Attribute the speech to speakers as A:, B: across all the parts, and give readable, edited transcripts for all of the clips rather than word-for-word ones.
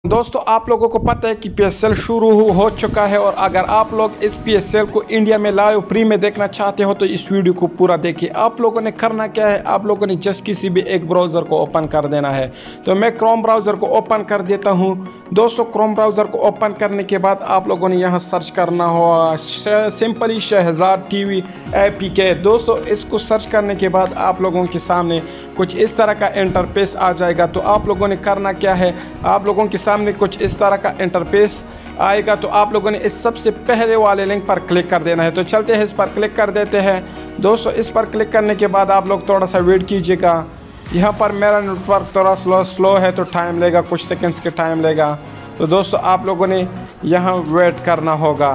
A: दोस्तों आप लोगों को पता है कि पीएसएल शुरू हो चुका है और अगर आप लोग इस पीएसएल को इंडिया में लाइव फ्री में देखना चाहते हो तो इस वीडियो को पूरा देखिए। आप लोगों ने करना क्या है, आप लोगों ने जस्ट किसी भी एक ब्राउज़र को ओपन कर देना है। तो मैं क्रोम ब्राउज़र को ओपन कर देता हूं। दोस्तों क्रोम ब्राउज़र को ओपन करने के बाद आप लोगों ने यहां सर्च करना होगा सिंपली शहजाद टीवी APK। दोस्तों इसको सर्च करने के बाद आप लोगों के सामने कुछ इस तरह का इंटरफेस आ जाएगा। तो आप लोगों ने करना क्या है, आप लोगों के सामने कुछ इस तरह का इंटरफेस आएगा। तो आप लोगों ने इस सबसे पहले वाले लिंक पर क्लिक कर देना है। तो चलते हैं इस पर क्लिक कर देते हैं। दोस्तों इस पर क्लिक करने के बाद आप लोग थोड़ा सा वेट कीजिएगा। यहाँ पर मेरा नेटवर्क थोड़ा स्लो है तो टाइम लेगा, कुछ सेकंड्स के टाइम लेगा। तो दोस्तों आप लोगों ने यहाँ वेट करना होगा।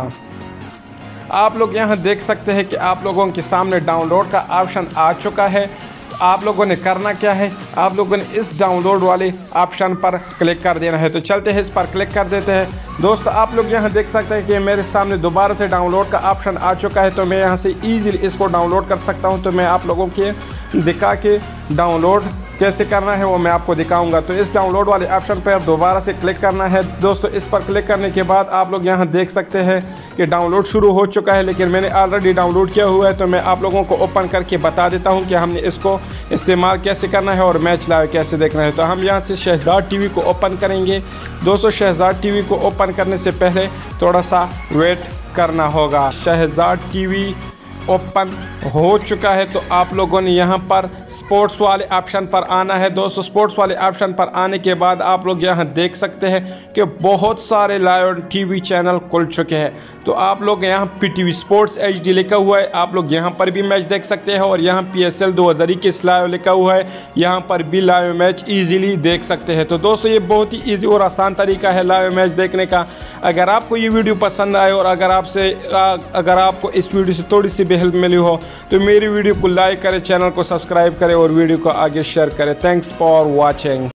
A: आप लोग यहाँ देख सकते हैं कि आप लोगों के सामने डाउनलोड का ऑप्शन आ चुका है। आप लोगों ने करना क्या है, आप लोगों ने इस डाउनलोड वाले ऑप्शन पर क्लिक कर देना है। तो चलते हैं इस पर क्लिक कर देते हैं। दोस्तों आप लोग यहाँ देख सकते हैं कि मेरे सामने दोबारा से डाउनलोड का ऑप्शन आ चुका है। तो मैं यहाँ से ईजिली इसको डाउनलोड कर सकता हूँ। तो मैं आप लोगों के दिखा के डाउनलोड कैसे करना है वो मैं आपको दिखाऊंगा। तो इस डाउनलोड वाले ऑप्शन पर दोबारा से क्लिक करना है। दोस्तों इस पर क्लिक करने के बाद आप लोग यहाँ देख सकते हैं कि डाउनलोड शुरू हो चुका है, लेकिन मैंने ऑलरेडी डाउनलोड किया हुआ है। तो मैं आप लोगों को ओपन करके बता देता हूँ कि हमने इसको इस्तेमाल कैसे करना है और मैच लाइव कैसे देखना है। तो हम यहाँ से शहजाद टीवी को ओपन करेंगे। दोस्तों शहजाद टीवी को ओपन करने से पहले थोड़ा सा वेट करना होगा। शहजाद टीवी ओपन हो चुका है। तो आप लोगों ने यहाँ पर स्पोर्ट्स वाले ऑप्शन पर आना है। दोस्तों स्पोर्ट्स वाले ऑप्शन पर आने के बाद आप लोग यहाँ देख सकते हैं कि बहुत सारे लाइव टीवी चैनल खुल चुके हैं। तो आप लोग यहाँ PTV स्पोर्ट्स HD लिखा हुआ है, आप लोग यहाँ पर भी मैच देख सकते हैं। और यहाँ PSL 2021 लाइव लिखा हुआ है, यहाँ पर भी लाइव मैच ईजिली देख सकते हैं। तो दोस्तों ये बहुत ही ईजी और आसान तरीका है लाइव मैच देखने का। अगर आपको ये वीडियो पसंद आए और अगर आपको इस वीडियो से थोड़ी सी हेल्प मिली हो तो मेरी वीडियो को लाइक करें, चैनल को सब्सक्राइब करें और वीडियो को आगे शेयर करें। Thanks for watching.